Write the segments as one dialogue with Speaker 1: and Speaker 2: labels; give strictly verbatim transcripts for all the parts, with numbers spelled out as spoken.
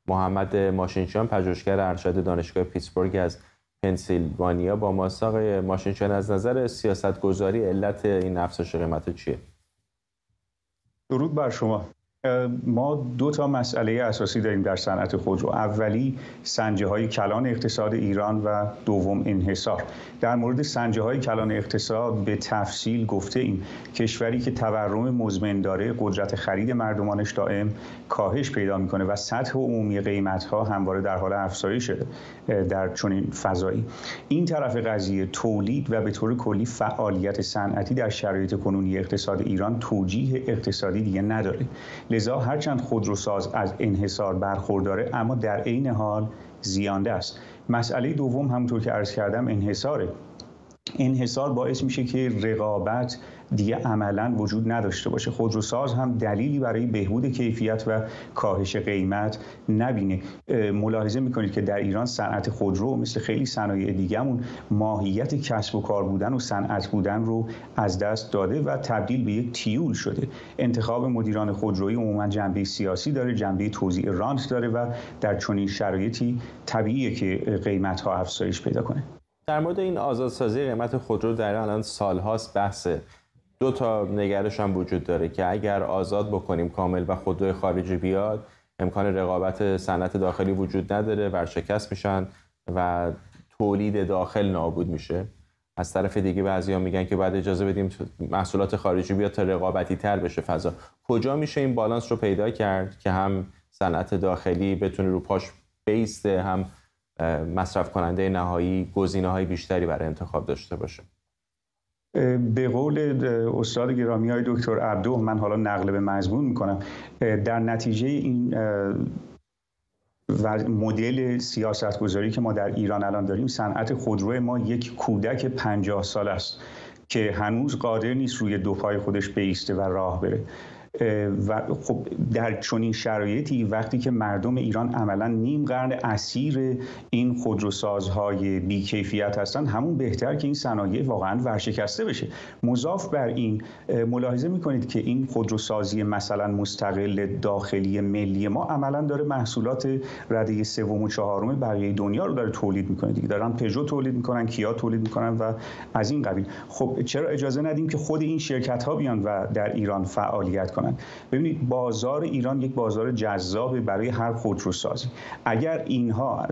Speaker 1: محمد ماشینچیان، پژوهشگر ارشد دانشگاه پیتسبورگ از پنسیلوانیا با ماست. آقای ماشینچیان، از نظر سیاستگذاری علت این افزایش قیمت چیه؟
Speaker 2: درود بر شما. ما دو تا مسئله اساسی داریم در صنعت خودرو. اولی سنجه های کلان اقتصاد ایران و دوم انحصار. در مورد سنجه های کلان اقتصاد به تفصیل گفته ایم کشوری که تورم مزمن داره قدرت خرید مردمانش دائم کاهش پیدا میکنه و سطح عمومی قیمت ها همواره در حال افزایش در چنین فضایی. این طرف قضیه تولید و به طور کلی فعالیت صنعتی در شرایط کنونی اقتصاد ایران توجیه اقتصادی دیگه نداره. لذا هرچند خودروساز از انحصار برخورداره اما در عین حال زیانده است. مسئله دوم همونطور که عرض کردم انحصاره. انحصار باعث میشه که رقابت دیگه عملاً وجود نداشته باشه. خودروساز هم دلیلی برای بهبود کیفیت و کاهش قیمت نبینه. ملاحظه میکنید که در ایران صنعت خودرو مثل خیلی صنایع دیگه‌مون ماهیت کسب و کار بودن و صنعت بودن رو از دست داده و تبدیل به یک تیول شده. انتخاب مدیران خودرویی عموماً جنبه سیاسی داره، جنبه توزیع رانت داره و در چنین شرایطی طبیعیه که قیمت‌ها افزایش پیدا کنه.
Speaker 1: در مورد این آزادسازی قیمت خودرو در ایران الان سال‌هاست بحثه. دو تا نگرش هم وجود داره که اگر آزاد بکنیم کامل و خودروی خارجی بیاد، امکان رقابت صنعت داخلی وجود نداره، ورشکست میشن و تولید داخل نابود میشه. از طرف دیگه بعضیا میگن که بعد اجازه بدیم محصولات خارجی بیاد تا رقابتی تر بشه فضا. کجا میشه این بالانس رو پیدا کرد که هم صنعت داخلی بتونه رو پاش بیسته، هم مصرف کننده نهایی گزینه‌های بیشتری برای انتخاب داشته باشه؟
Speaker 2: به قول استاد گرامی های دکتر عبدو، من حالا نقل به مضمون میکنم، در نتیجه این و مدل سیاستگذاری که ما در ایران الان داریم، صنعت خودرو ما یک کودک پنجاه سال است که هنوز قادر نیست روی دو پای خودش بایسته و راه بره. و خب در چنین شرایطی وقتی که مردم ایران عملا نیم قرن اسیر این خودروسازهای بی‌کیفیت هستن، همون بهتر که این صنایع واقعا ورشکسته بشه. مضاف بر این ملاحظه میکنید که این خودروسازی مثلا مستقل داخلی ملی ما عملا داره محصولات رده سوم و چهارم بقیه دنیا رو داره تولید میکنه دیگه. دارن پژو تولید میکنن، کیا تولید میکنن و از این قبیل. خب چرا اجازه ندیم که خود این شرکت ها بیان و در ایران فعالیت کنن؟ ببینید بازار ایران یک بازار جذاب برای هر خودروسازی. اگر اینها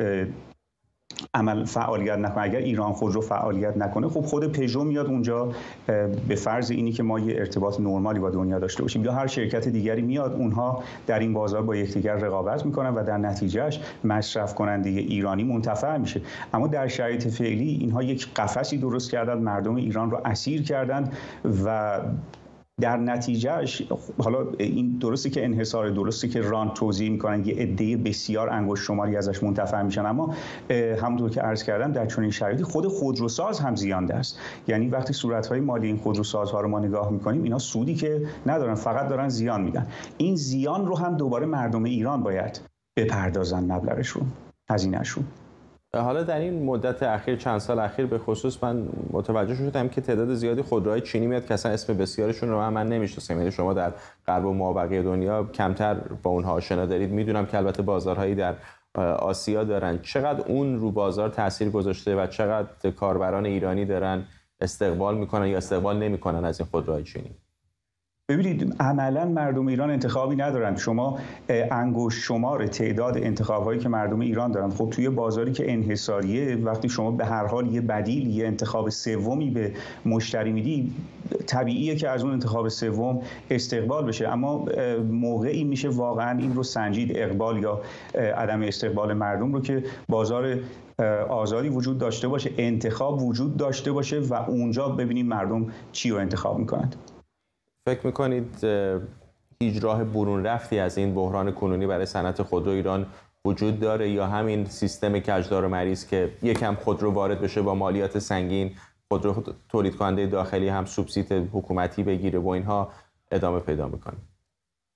Speaker 2: عمل فعالیت نکنه، اگر ایران خودرو فعالیت نکنه، خب خود پژو میاد اونجا، به فرض اینی که ما یه ارتباط نرمالی با دنیا داشته باشیم، یا هر شرکت دیگری میاد، اونها در این بازار با یکدیگر رقابت میکنن و در نتیجهش مصرف کننده ایرانی منتفع میشه. اما در شرایط فعلی اینها یک قفسی درست کردن، مردم ایران رو اسیر کردن و در نتیجهش حالا این درسته که انحصار، درسته که رانت توزیع میکنن، یه عده بسیار انگشت شماری ازش منتفع میشن، اما همونطور که عرض کردم در چنین شرایطی خود خودروساز هم زیانده است. یعنی وقتی صورتهای مالی این خودروسازها رو ما نگاه میکنیم، اینا سودی که ندارن، فقط دارن زیان میدن. این زیان رو هم دوباره مردم ایران باید بپردازن مبلغش رو، هزینه‌اش رو.
Speaker 1: حالا در این مدت اخیر، چند سال اخیر به خصوص، من متوجه شدم که تعداد زیادی خودروهای چینی میاد که اصلا اسم بسیارشون رو من نمیشناسم. یعنی شما در غرب و مابقی دنیا کمتر با اونها آشنا دارید. میدونم که البته بازارهایی در آسیا دارن. چقدر اون رو بازار تاثیر گذاشته و چقدر کاربران ایرانی دارن استقبال میکنن یا استقبال نمیکنن از این خودروهای چینی؟
Speaker 2: ببینید عملا مردم ایران انتخابی ندارند. شما انگشت شمار تعداد انتخاب‌هایی که مردم ایران دارن، خب توی بازاری که انحصاریه، وقتی شما به هر حال یه بدیل، یه انتخاب سومی به مشتری میدی، طبیعیه که از اون انتخاب سوم استقبال بشه. اما موقعی میشه واقعا این رو سنجید، اقبال یا عدم استقبال مردم رو، که بازار آزادی وجود داشته باشه، انتخاب وجود داشته باشه و اونجا ببینیم مردم چی رو انتخاب میکنند.
Speaker 1: فکر میکنید هیچ راه برون رفتی از این بحران کنونی برای صنعت خودرو ایران وجود داره، یا همین سیستم کجدار و مریض که یکم خودرو وارد بشه با مالیات سنگین، خودرو تولید کننده داخلی هم سوبسید حکومتی بگیره و اینها ادامه پیدا میکنه؟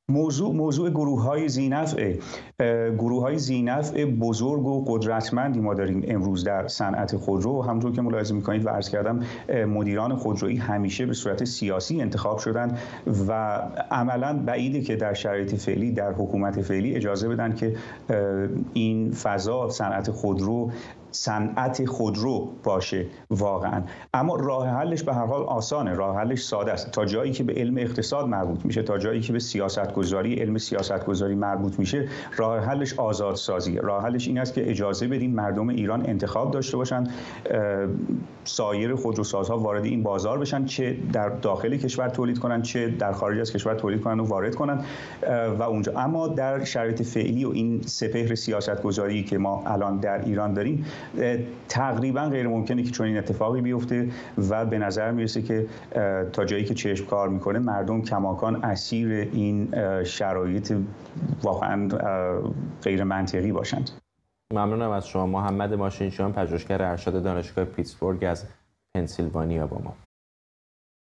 Speaker 2: موضوع موضوع گروه های ذی‌نفع گروه های ذی‌نفع بزرگ و قدرتمندی ما داریم امروز در صنعت خودرو. همونطور که ملاحظه می‌کنید و عرض کردم مدیران خودرویی همیشه به صورت سیاسی انتخاب شدن و عملاً بعیده که در شرایط فعلی در حکومت فعلی اجازه بدن که این فضا صنعت خودرو صنعت خودرو باشه واقعا. اما راه حلش به هر حال آسانه، راه حلش ساده است. تا جایی که به علم اقتصاد مربوط میشه، تا جایی که به سیاست گذاری علم سیاست گذاری مربوط میشه، راه حلش آزادسازی. راه حلش این است که اجازه بدیم مردم ایران انتخاب داشته باشن، سایر خودروسازها وارد این بازار بشن، چه در داخل کشور تولید کنن چه در خارج از کشور تولید کنن و وارد کنن و اونجا. اما در شرایط فعلی و این سپهر سیاست گذاری که ما الان در ایران داریم، تقریبا غیر ممکنه که چنین اتفاقی بیفته و به نظر میرسه که تا جایی که چشم کار میکنه مردم کماکان اسیر این شرایط واقعا غیر منطقی باشند.
Speaker 1: ممنونم از شما. محمد ماشینچیان، پژوهشگر ارشد دانشگاه پیتسبورگ از پنسیلوانیا با ما.